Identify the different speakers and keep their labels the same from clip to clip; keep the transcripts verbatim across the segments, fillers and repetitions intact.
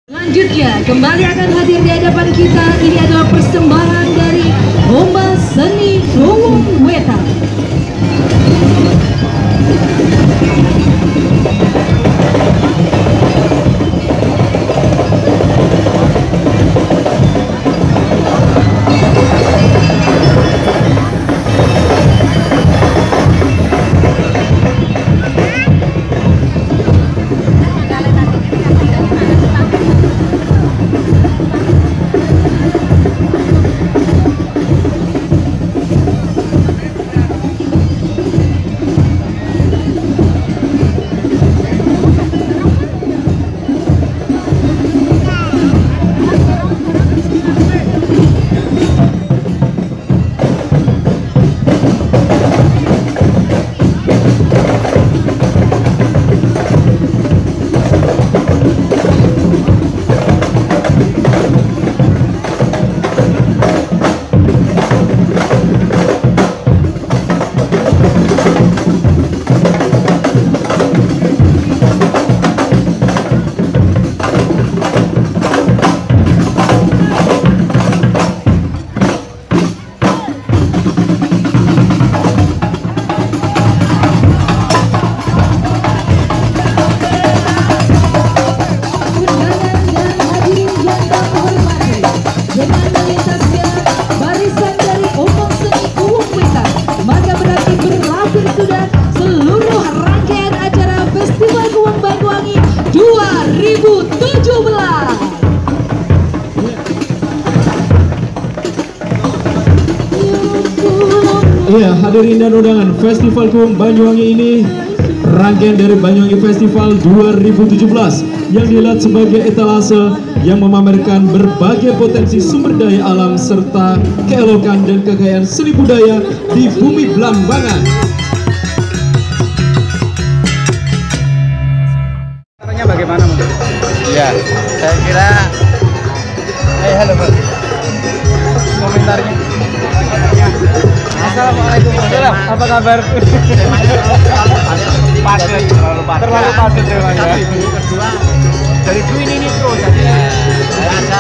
Speaker 1: Selanjutnya kembali akan hadir di hadapan kita. Ini adalah persembahan dari Lomba Seni Gowong Wetan.
Speaker 2: Iya, hadirin dan undangan, Festival Gowong Banyuwangi ini rangkaian dari Banyuwangi Festival dua ribu tujuh belas yang dilihat sebagai etalase yang memamerkan berbagai potensi sumber daya alam serta keelokan dan kekayaan seni budaya di bumi Blambangan.
Speaker 3: Caranya bagaimana menurut?
Speaker 4: Ya, saya kira.
Speaker 3: Hai, halo Pak. Komentarnya. Assalamualaikum warahmatullahi wabarakatuh. Apa kabar?
Speaker 4: Padat, terlalu padat.
Speaker 3: Terlalu padat memang ya.
Speaker 4: Kedua, dari Queen ini terus jadi rasa.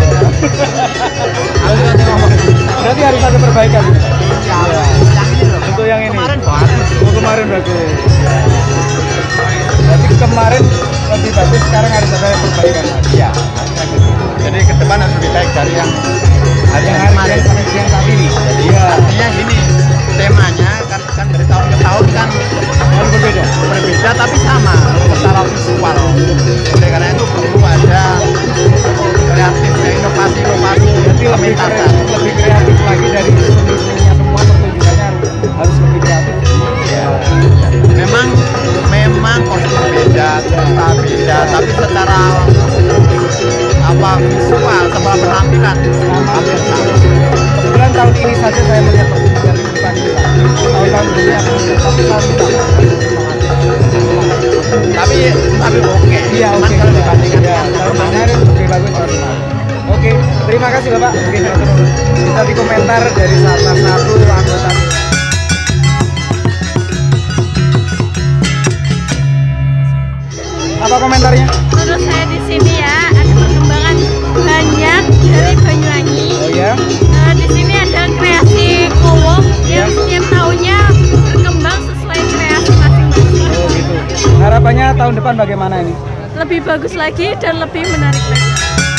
Speaker 3: Berarti harus ada perbaikan.
Speaker 4: Ya, yang ini loh.
Speaker 3: Untuk yang ini.
Speaker 4: Kemarin bagus.
Speaker 3: Oh, kemarin bagus. Berarti kemarin lebih bagus, sekarang harus ada perbaikan lagi.
Speaker 4: Ya, jadi ke depan harus lebih baik dari yang hari
Speaker 3: Yang
Speaker 4: yang
Speaker 3: hari
Speaker 4: kemarin.
Speaker 3: yang sampai siang saat ini.
Speaker 4: Iya. Artinya gini, temanya kan kan dari tahun ke tahun kan
Speaker 3: Harus berbeda.
Speaker 4: berbeda tapi sama secara visual. Oleh karena itu perlu ada kreatifnya, inovasi-inovasi
Speaker 3: Berarti lebih
Speaker 4: pementasan.
Speaker 3: kreatif, lebih kreatif lagi dari seni-seninya semua, pertunjukannya harus lebih kreatif.
Speaker 4: Ya. Memang memang kostum beda, cerita beda, tapi secara apa visual, secara penampilan hampir sama.
Speaker 3: Kebetulan tahun ini saja saya melihat pertunjukan ini di Panila. Tahun-tahun sebelumnya aku melihat, tapi tahun ini
Speaker 4: Tapi tapi oke.
Speaker 3: iya,
Speaker 4: Cuman
Speaker 3: oke.
Speaker 4: kalau dibandingkan
Speaker 3: Ya,
Speaker 4: dengan
Speaker 3: tahun
Speaker 4: kemarin,
Speaker 3: kemarin lebih bagus tahun kemarin. Oke, terima kasih Bapak. Oke, kita di komentar dari salah satu anggota. Apa komentarnya?
Speaker 5: Menurut saya di sini ya ada perkembangan banyak dari Banyuwangi.
Speaker 3: Oh ya,
Speaker 5: Nah, di sini ada kreasi Gowong yang
Speaker 3: Ya.
Speaker 5: setiap tahunnya berkembang sesuai kreasi masing-masing.
Speaker 3: oh gitu. Harapannya tahun depan bagaimana ini?
Speaker 5: Lebih bagus lagi dan lebih menarik lagi.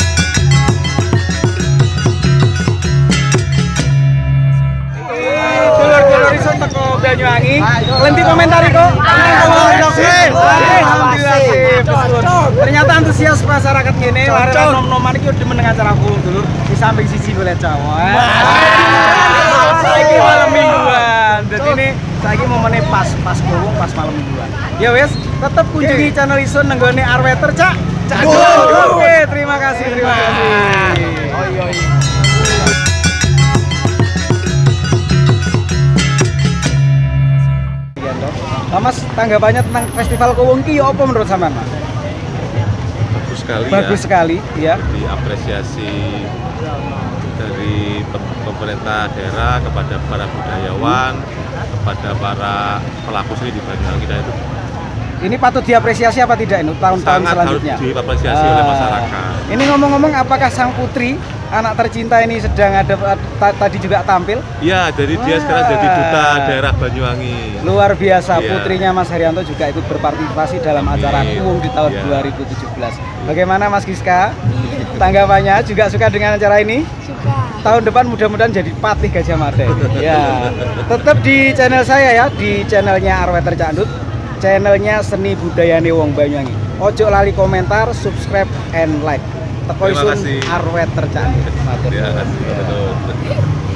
Speaker 3: Dulur-dulur iso teko Banyuwangi. Lenti komentari kok. Alhamdulillah sip. Ternyata antusias masyarakat ngene lareran nom-noman iki udah meneng acara Gowong dulur di samping sisi boleh cawan. Saiki malam mingguan. Jadi ini saiki momennya pas pas Gowong pas malam mingguan. Ya wes, tetap kunjungi channel Isun nenggone Arweter Cak. Cak. Oke, terima kasih, terima kasih. Oi oi. Nah, Mas, tanggapannya tentang Festival Gowong ki apa menurut sampean, Mas?
Speaker 6: Bagus sekali
Speaker 3: Bagus
Speaker 6: ya.
Speaker 3: sekali, ya.
Speaker 6: Diapresiasi dari pe- pemerintah daerah kepada para budayawan, kepada para pelaku seni di Banyuwangi, dan itu
Speaker 3: Ini patut diapresiasi apa tidak ini tahun-tahun
Speaker 6: Sangat
Speaker 3: selanjutnya?
Speaker 6: harus diapresiasi oleh masyarakat.
Speaker 3: Ini ngomong-ngomong, apakah sang putri, anak tercinta ini sedang ada tadi juga tampil?
Speaker 6: Iya, jadi dia
Speaker 3: Wah.
Speaker 6: sekarang jadi duta daerah Banyuwangi.
Speaker 3: Luar biasa,
Speaker 6: Iya.
Speaker 3: putrinya Mas Haryanto juga ikut berpartisipasi dalam
Speaker 6: Amin.
Speaker 3: acara umum di tahun
Speaker 6: Iya.
Speaker 3: dua ribu tujuh belas. Bagaimana Mas Giska? Tanggapannya juga suka dengan acara ini?
Speaker 5: Suka.
Speaker 3: Tahun depan mudah-mudahan jadi patih Gajah Mada. Ya, tetap di channel saya ya, di channelnya Arweter Candut, channelnya Seni Budayane Wong Banyuwangi. Ojo lali komentar, subscribe, and like. Teko
Speaker 6: Terima
Speaker 3: isun
Speaker 6: kasih.
Speaker 3: Arweter Candut. Matur
Speaker 6: Terima
Speaker 3: nuwun.
Speaker 6: kasih. Betul.